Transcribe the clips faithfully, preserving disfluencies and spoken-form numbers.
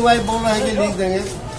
Wife बोल रहे हैं कि लिख देंगे।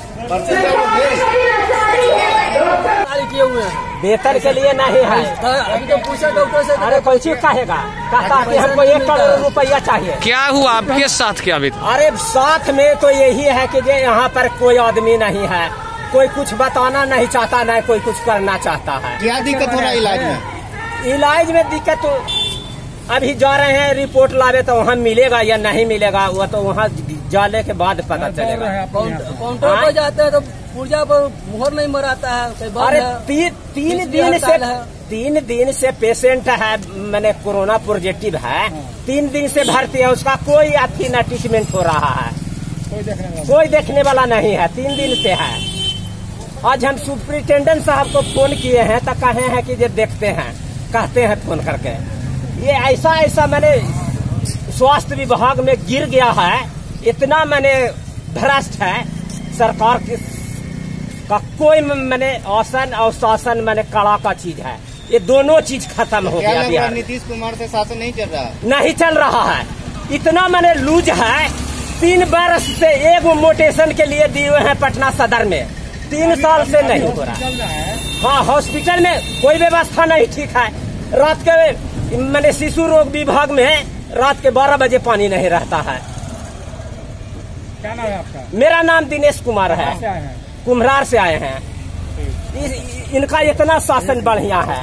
किए हुए हैं बेहतर के लिए नहीं है। अभी तो पूछा डॉक्टर से, अरे कोई चीज कहेगा, कहता है हमको एक करोड़ रुपया चाहिए। क्या हुआ आपके साथ क्या अभी? अरे साथ में तो यही है कि जे यहाँ पर कोई आदमी नहीं है, कोई कुछ बताना नहीं चाहता, नहीं कोई कुछ करना चाहता है। क्या दिक्कत हो रहा है इलाज में? इलाज में दिक्कत तो अभी जा रहे हैं, रिपोर्ट लावे तो वहाँ मिलेगा या नहीं मिलेगा, वो तो वहाँ जाने के बाद पता चलेगा। काउंटर पर जाते हैं तो पुर्जा पर मुहर नहीं मराता है। अरे तीन तीन दिन से तीन दिन से पेशेंट है, मैंने कोरोना पॉजिटिव है, तीन दिन से भर्ती है, उसका कोई अथी न ट्रीटमेंट हो रहा है, कोई देखने वाला नहीं है, तीन दिन से है। आज हम सुपरिटेंडेंट साहब को फोन किए हैं तो कहे हैं कि ये देखते हैं, कहते हैं फोन करके। ये ऐसा ऐसा मैंने स्वास्थ्य विभाग में गिर गया है, इतना मैंने भ्रष्ट है सरकार की का कोई मैंने आसन और शासन मैंने कड़ा का चीज है, ये दोनों चीज खत्म हो गया बिहार। नीतीश कुमार से शासन नहीं चल रहा नहीं चल रहा है, इतना मैंने लूज है। तीन वर्ष से एक मोटेशन के लिए दिए हुए हैं पटना सदर में, तीन साल से नहीं हो रहा है। हाँ, हॉस्पिटल में कोई व्यवस्था नहीं ठीक है। रात के मैंने शिशु रोग विभाग में रात के बारह बजे पानी नहीं रहता है। क्या नाम है आपका? मेरा नाम दिनेश कुमार है, कुम्हरार से आए हैं। इस, इनका इतना शासन बढ़िया है।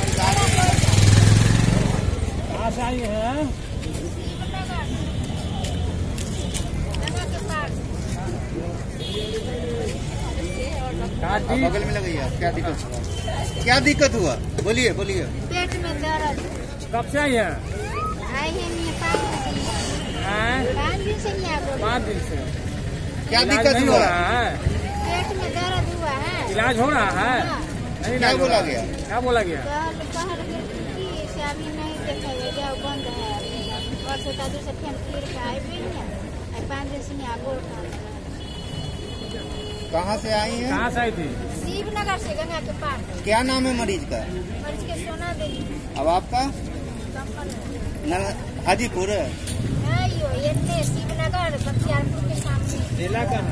बगल में लगाइए। क्या दिक्कत हुआ? क्या दिक्कत हुआ? बोलिए बोलिए। पेट में दर्द। कब से आई है? आई है पाँच दिन से नहीं आ पाँच दिन से। क्या दिक्कत हुआ? पेट में दर्द हुआ है। इलाज हो रहा है? नहीं, क्या बोला गया? क्या बोला गया? से अभी नहीं देखेगा, जाओ बंद है और से से फिर फिर आए भी है, पाँच दिन से नहीं आगो। कहाँ से आई हैं? कहाँ से आई थी? शिवनगर से, गंगा के पास। क्या नाम है मरीज का? मरीज के सोना देवी। अब आपका हाजीपुर है? नहीं, ये शिवनगर बख्तियारपुर के सामने जिला का।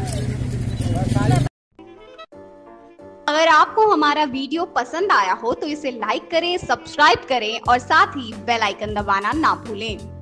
अगर आपको हमारा वीडियो पसंद आया हो तो इसे लाइक करें, सब्सक्राइब करें और साथ ही बेल आइकन दबाना ना भूलें।